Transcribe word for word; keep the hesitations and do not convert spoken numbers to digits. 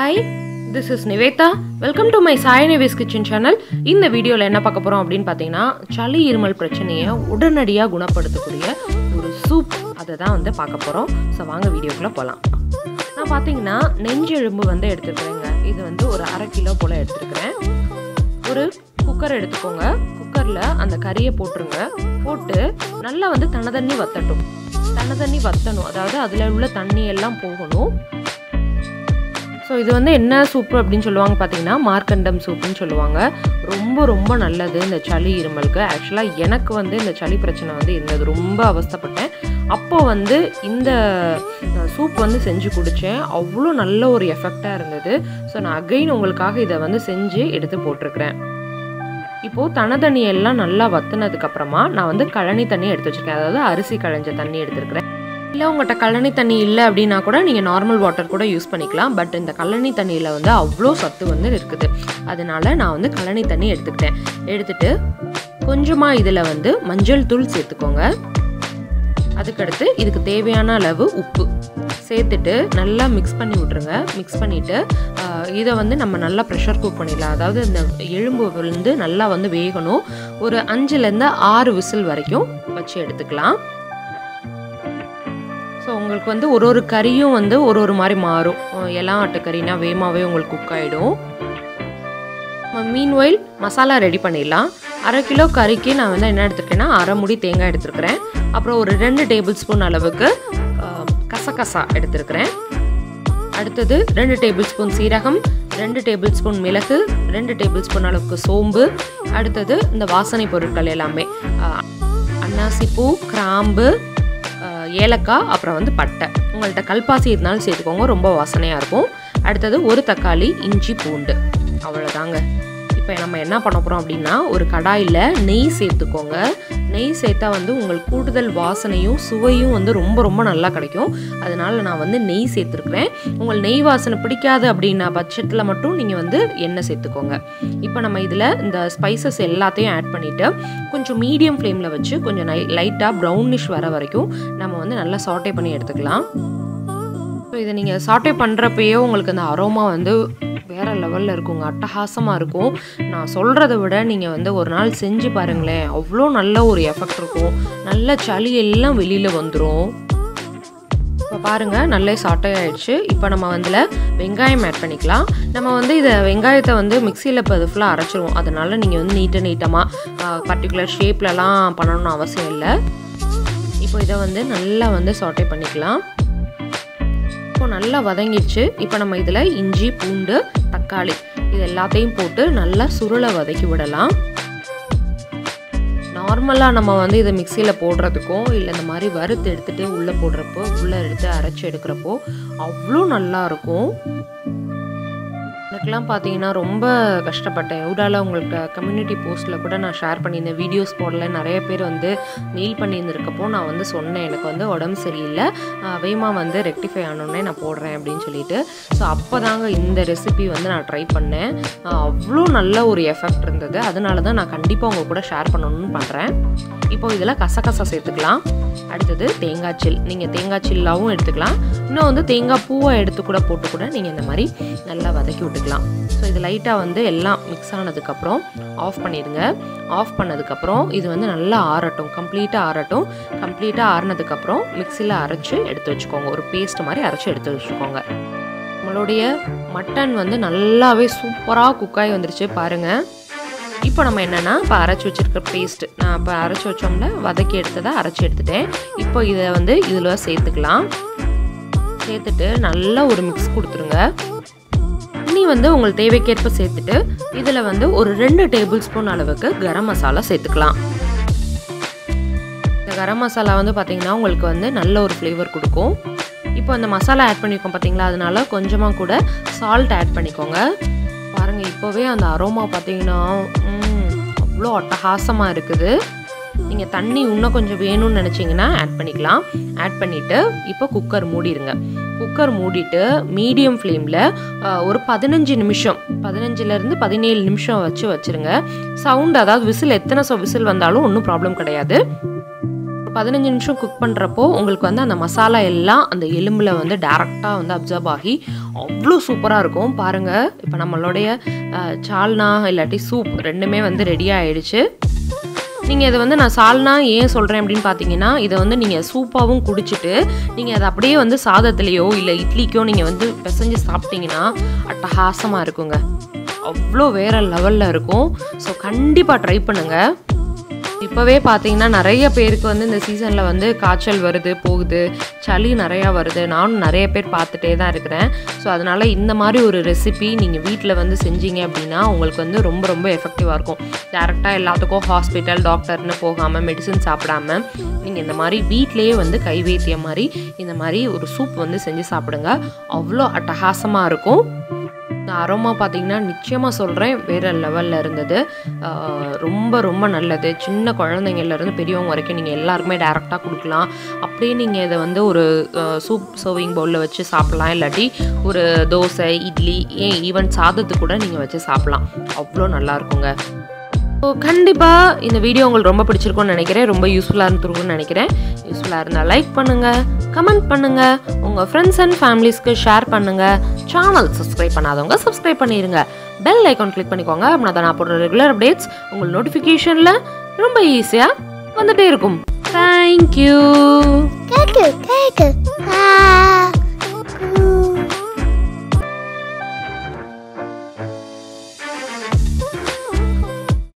Hi, this is Niveta. Welcome to my Sai Nivi's Kitchen channel. இந்த வீடியோல என்ன பார்க்க போறோம் அப்படினு பாத்தீங்கன்னா சளி இருமல் பிரச்சனையை உடனடியா குணப்படுத்தக்கூடிய ஒரு சூப் அத தான் வந்து பார்க்க போறோம். சோ வாங்க வீடியோக்குள்ள போலாம். நான் பாத்தீங்கன்னா நெஞ்சு எலும்பு வந்து எடுத்துக்கிறேங்க. இது வந்து ஒரு அரை கிலோ போல எடுத்துக்கிறேன். ஒரு குக்கர் எடுத்துக்கோங்க. குக்கர்ல அந்த கறியை போட்டுருங்க. போட்டு நல்லா வந்து தண்ணி தண்ணி வத்தட்டும். தண்ணி தண்ணி வத்தணும். அதாவது அதுல உள்ள தண்ணி எல்லாம் போகணும். ஸோ இது வந்து என்ன சூப்பு அப்படின்னு சொல்லுவாங்க பார்த்தீங்கன்னா மார்க்கண்டம் சூப்புன்னு சொல்லுவாங்க. ரொம்ப ரொம்ப நல்லது இந்த சளி இருமலுக்கு. ஆக்சுவலாக எனக்கு வந்து இந்த சளி பிரச்சனை வந்து இருந்தது, ரொம்ப அவஸ்தைப்பட்டேன். அப்போ வந்து இந்த சூப் வந்து செஞ்சு குடித்தேன். அவ்வளோ நல்ல ஒரு எஃபெக்டாக இருந்தது. ஸோ நான் அகைன் உங்களுக்காக இதை வந்து செஞ்சு எடுத்து போட்டிருக்கிறேன். இப்போது தண்ணி தண்ணி எல்லாம் நல்லா வத்துனதுக்கப்புறமா நான் வந்து கழனி தண்ணி எடுத்து வச்சுருக்கேன். அதாவது அரிசி களைஞ்ச தண்ணி எடுத்துருக்கிறேன். இல்லை உங்கள்கிட்ட கழனி தண்ணி இல்லை அப்படின்னா கூட நீங்கள் நார்மல் வாட்டர் கூட யூஸ் பண்ணிக்கலாம். பட் இந்த கழனி தண்ணியில் வந்து அவ்வளோ சத்து வந்து இருக்குது. அதனால நான் வந்து கழனி தண்ணி எடுத்துக்கிட்டேன். எடுத்துகிட்டு கொஞ்சமாக இதில் வந்து மஞ்சள் தூள் சேர்த்துக்கோங்க. அதுக்கடுத்து இதுக்கு தேவையான அளவு உப்பு சேர்த்துட்டு நல்லா மிக்ஸ் பண்ணி விட்ருங்க. மிக்ஸ் பண்ணிவிட்டு இதை வந்து நம்ம நல்லா ப்ரெஷர் குக் பண்ணிடலாம். அதாவது இந்த எலும்பு வந்து நல்லா வந்து வேகணும். ஒரு அஞ்சுலேருந்து ஆறு விசில் வரைக்கும் வச்சு எடுத்துக்கலாம். ஸோ உங்களுக்கு வந்து ஒரு ஒரு கறியும் வந்து ஒரு ஒரு மாதிரி மாறும். எல்லாம் ஆட்டுக்கறினா வேகமாகவே உங்களுக்கு குக் ஆகிடும். மீன்வைல் மசாலா ரெடி பண்ணிடலாம். அரை கிலோ கறிக்கு நான் வந்து என்ன எடுத்துருக்கேன்னா அரை முடி தேங்காய் எடுத்துருக்கிறேன். அப்புறம் ஒரு ரெண்டு டேபிள் ஸ்பூன் அளவுக்கு கசகசா எடுத்துருக்கிறேன். அடுத்தது ரெண்டு டேபிள் ஸ்பூன் சீரகம், ரெண்டு டேபிள் ஸ்பூன் மிளகு, ரெண்டு டேபிள் ஸ்பூன் அளவுக்கு சோம்பு. அடுத்தது இந்த வாசனை பொருட்கள் எல்லாமே அன்னாசிப்பூ, கிராம்பு, ஏலக்காய், அப்புறம் வந்து பட்டை. உங்கள்கிட்ட கல்பாசி இருந்தாலும் சேர்த்துக்கோங்க, ரொம்ப வாசனையாக இருக்கும். அடுத்தது ஒரு தக்காளி, இஞ்சி, பூண்டு. அவ்வளோதாங்க. இப்போ நம்ம என்ன பண்ண போகிறோம் அப்படின்னா ஒரு கடாயில் நெய் சேர்த்துக்கோங்க. நெய் சேர்த்தா வந்து உங்களுக்கு கூடுதல் வாசனையும் சுவையும் வந்து ரொம்ப ரொம்ப நல்லா கிடைக்கும். அதனால் நான் வந்து நெய் சேர்த்துருக்குறேன். உங்களுக்கு நெய் வாசனை பிடிக்காது அப்படின்னா பட்சத்தில் மட்டும் நீங்கள் வந்து எண்ணெய் சேர்த்துக்கோங்க. இப்போ நம்ம இதில் இந்த ஸ்பைசஸ் எல்லாத்தையும் ஆட் பண்ணிவிட்டு கொஞ்சம் மீடியம் ஃப்ளேமில் வச்சு கொஞ்சம் நை லைட்டாக ப்ரௌனிஷ் வர வரைக்கும் நம்ம வந்து நல்லா சாட்டே பண்ணி எடுத்துக்கலாம். ஸோ இதை நீங்கள் சாட்டே பண்ணுறப்பயே உங்களுக்கு அந்த அரோமா வந்து வேறு லெவலில் இருக்குங்க, அட்டகாசமாக இருக்கும். நான் சொல்கிறத விட நீங்கள் வந்து ஒரு நாள் செஞ்சு பாருங்களேன், அவ்வளோ நல்ல ஒரு எஃபெக்ட் இருக்கும். நல்ல சளி எல்லாம் வெளியில் வந்துடும். இப்போ பாருங்கள் நல்லா சாட்டே ஆகிடுச்சு. இப்போ நம்ம வந்து வெங்காயம் ஆட் பண்ணிக்கலாம். நம்ம வந்து இதை வெங்காயத்தை வந்து மிக்சியில் இப்போ அது ஃபுல்லாக அரைச்சிருவோம். அதனால் நீங்கள் வந்து நீட்ட நீட்டமாக பர்டிகுலர் ஷேப்லலாம் பண்ணணும்னு அவசியம் இல்லை. இப்போ இதை வந்து நல்லா வந்து சாட்டே பண்ணிக்கலாம். இப்போ நல்லா வதங்கிடுச்சு. இப்போ நம்ம இதில் இஞ்சி, பூண்டு, தக்காளி இது எல்லாத்தையும் போட்டு நல்லா சுருளை வதக்கி விடலாம். நார்மலாக நம்ம வந்து இதை மிக்சியில் போடுறதுக்கும் இல்லை இந்த மாதிரி வறுத்து எடுத்துகிட்டு உள்ளே போடுறப்போ உள்ளே எடுத்து அரைச்சி எடுக்கிறப்போ அவ்வளோ நல்லாயிருக்கும். எனக்குலாம் பார்த்தீங்கன்னா ரொம்ப கஷ்டப்பட்டேன். ஊடால உங்களுக்கு கம்யூனிட்டி போஸ்ட்டில் கூட நான் ஷேர் பண்ணியிருந்தேன், வீடியோஸ் போடல. நிறைய பேர் வந்து மெயில் பண்ணியிருந்திருக்கப்போ நான் வந்து சொன்னேன் எனக்கு வந்து உடம்பு சரியில்லை, வேகமாக வந்து ரெக்டிஃபை ஆனோடனே நான் போடுறேன் அப்படின்னு சொல்லிட்டு. ஸோ அப்போ தாங்க இந்த ரெசிபி வந்து நான் ட்ரை பண்ணேன். அவ்வளோ நல்ல ஒரு எஃபெக்ட் இருந்தது. அதனால தான் நான் கண்டிப்பாக உங்கள் கூட ஷேர் பண்ணணும்னு பண்ணுறேன். இப்போது இதில் கசகசா சேர்த்துக்கலாம். அடுத்தது தேங்காய் சில், நீங்கள் தேங்காய் சில்லாவும் எடுத்துக்கலாம். இன்னும் வந்து தேங்காய் பூவை எடுத்து கூட போட்டு கூட நீங்கள் இந்த மாதிரி நல்லா வதக்கி விட்டுக்கலாம். ஸோ இது லைட்டாக வந்து எல்லாம் மிக்ஸ் ஆனதுக்கப்புறம் ஆஃப் பண்ணிடுங்க. ஆஃப் பண்ணதுக்கப்புறம் இது வந்து நல்லா ஆறட்டும், கம்ப்ளீட்டாக ஆறட்டும். கம்ப்ளீட்டாக ஆறினதுக்கப்புறம் மிக்சியில் அரைச்சி எடுத்து வச்சுக்கோங்க. ஒரு பேஸ்ட் மாதிரி அரைச்சி எடுத்து வச்சுக்கோங்க. நம்மளுடைய மட்டன் வந்து நல்லாவே சூப்பராக குக்காகி வந்துருச்சு பாருங்கள். இப்போ நம்ம என்னென்னா இப்போ அரைச்சி வச்சுருக்க பேஸ்ட்டு நான் இப்போ அரைச்சி வச்சோம்ல வதக்கி எடுத்ததை அரைச்சி எடுத்துட்டேன். இப்போ இதை வந்து இதில் சேர்த்துக்கலாம். சேர்த்துட்டு நல்லா ஒரு மிக்ஸ் கொடுத்துருங்க. தண்ணி வந்து உங்களுக்கு தேவைக்கேற்ப சேர்த்துட்டு இதில் வந்து ஒரு ரெண்டு டேபிள் ஸ்பூன் அளவுக்கு கரம் மசாலா சேர்த்துக்கலாம். இந்த கரம் மசாலா வந்து பார்த்திங்கன்னா உங்களுக்கு வந்து நல்ல ஒரு ஃப்ளேவர் கொடுக்கும். இப்போ அந்த மசாலா ஆட் பண்ணியிருக்கோம் பார்த்தீங்களா, அதனால கொஞ்சமாக கூட சால்ட் ஆட் பண்ணிக்கோங்க. பாருங்கள் இப்போவே அந்த அரோமா பார்த்தீங்கன்னா அவ்வளோ அட்டகாசமாக இருக்குது. நீங்கள் தண்ணி இன்னும் கொஞ்சம் வேணும்னு நினச்சிங்கன்னா ஆட் பண்ணிக்கலாம். ஆட் பண்ணிவிட்டு இப்போ குக்கர் மூடிடுங்க. குக்கர் மூடிட்டு மீடியம் ஃப்ளேமில் ஒரு பதினஞ்சு நிமிஷம் பதினஞ்சுலேருந்து பதினேழு நிமிஷம் வச்சு வச்சுருங்க. சவுண்ட் அதாவது விசில் எத்தனை விசில் வந்தாலும் ஒன்றும் ப்ராப்ளம் கிடையாது. பதினஞ்சு நிமிஷம் குக் பண்ணுறப்போ உங்களுக்கு வந்து அந்த மசாலா எல்லாம் அந்த எலும்பில் வந்து டேரெக்டாக வந்து அப்சர்வ் ஆகி அவ்வளோ சூப்பராக இருக்கும் பாருங்கள். இப்போ நம்மளுடைய சால்னா இல்லாட்டி சூப் ரெண்டுமே வந்து ரெடி ஆகிடுச்சு. நீங்கள் இதை வந்து நான் சால்னா ஏன் சொல்கிறேன் அப்படின்னு பார்த்தீங்கன்னா, இதை வந்து நீங்கள் சூப்பாகவும் குடிச்சிட்டு நீங்கள் அதை அப்படியே வந்து சாதத்துலேயோ இல்லை இட்லிக்கோ நீங்கள் வந்து பிசைஞ்சு சாப்பிட்டீங்கன்னா அட்டகாசமாக இருக்குங்க. அவ்வளோ வேறு லெவலில் இருக்கும். ஸோ கண்டிப்பாக ட்ரை பண்ணுங்கள். இப்போவே பார்த்தீங்கன்னா நிறைய பேருக்கு வந்து இந்த சீசனில் வந்து காய்ச்சல் வருது போகுது, சளி நிறையா வருது. நானும் நிறைய பேர் பார்த்துட்டே தான் இருக்கிறேன். ஸோ அதனால் இந்த மாதிரி ஒரு ரெசிபி நீங்கள் வீட்டில் வந்து செஞ்சீங்க அப்படின்னா உங்களுக்கு வந்து ரொம்ப ரொம்ப எஃபெக்டிவாக இருக்கும். டேரெக்டாக எல்லாத்துக்கும் ஹாஸ்பிட்டல் டாக்டர்னு போகாமல் மெடிசன் சாப்பிடாம நீங்கள் இந்த மாதிரி வீட்டிலையே வந்து கைவேத்திய மாதிரி இந்த மாதிரி ஒரு சூப் வந்து செஞ்சு சாப்பிடுங்க. அவ்வளோ அட்டகாசமாக இருக்கும். இந்த அரோமா பார்த்தீங்கன்னா நிச்சயமாக சொல்கிறேன் வேறு லெவலில் இருந்தது. ரொம்ப ரொம்ப நல்லது. சின்ன குழந்தைங்கள்லேருந்து பெரியவங்க வரைக்கும் நீங்கள் எல்லாருக்குமே டேரெக்டாக கொடுக்கலாம். அப்படியே நீங்கள் இதை வந்து ஒரு சூப் சர்விங் பவுலில் வச்சு சாப்பிட்லாம். இல்லாட்டி ஒரு தோசை இட்லி ஏன் ஈவன் சாதத்துக்கு கூட நீங்கள் வச்சு சாப்பிட்லாம். அவ்வளோ நல்லாயிருக்குங்க. ஸோ கண்டிப்பாக இந்த வீடியோ உங்களுக்கு ரொம்ப பிடிச்சிருக்கும்னு நினைக்கிறேன். ரொம்ப யூஸ்ஃபுல்லாக இருந்துருக்கும்னு நினைக்கிறேன். யூஸ்ஃபுல்லாக இருந்தால் லைக் பண்ணுங்கள், கமெண்ட் பண்ணுங்கள், உங்கள் ஃப்ரெண்ட்ஸ் அண்ட் ஃபேமிலிஸ்க்கு ஷேர் பண்ணுங்கள். சேனல் சப்ஸ்கிரைப் பண்ணாதவங்க சப்ஸ்கிரைப் பண்ணிடுங்க. பெல் ஐக்கான் கிளிக் பண்ணிக்கோங்க. அப்படின்னா தான் நான் போடுற ரெகுலர் அப்டேட்ஸ் உங்கள் நோட்டிஃபிகேஷனில் ரொம்ப ஈஸியாக வந்துகிட்டே இருக்கும். தேங்க்யூ.